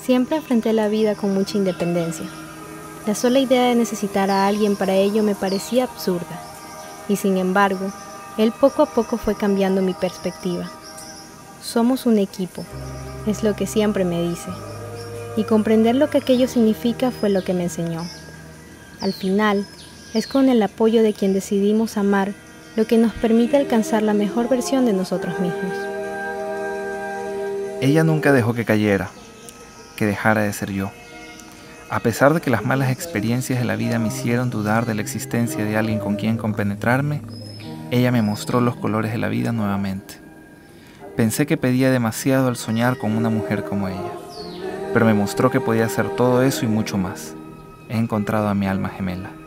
Siempre enfrenté la vida con mucha independencia. La sola idea de necesitar a alguien para ello me parecía absurda, y sin embargo, él poco a poco fue cambiando mi perspectiva. Somos un equipo, es lo que siempre me dice, y comprender lo que aquello significa fue lo que me enseñó. Al final, es con el apoyo de quien decidimos amar lo que nos permite alcanzar la mejor versión de nosotros mismos. Ella nunca dejó que cayera, que dejara de ser yo. A pesar de que las malas experiencias de la vida me hicieron dudar de la existencia de alguien con quien compenetrarme, ella me mostró los colores de la vida nuevamente. Pensé que pedía demasiado al soñar con una mujer como ella, pero me mostró que podía hacer todo eso y mucho más. He encontrado a mi alma gemela.